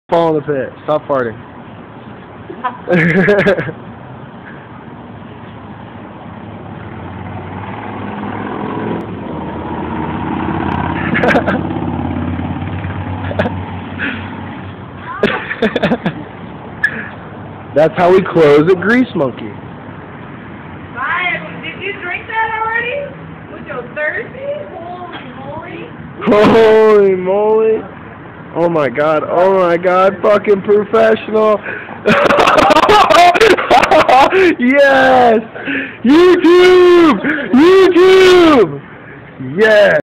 Fall in the pit. Stop farting. That's how we close a Grease Monkey. Ryan, did you drink that already? Was you thirsty? Holy moly. Holy moly. Oh my god, fucking professional. Yes! YouTube! YouTube! Yes!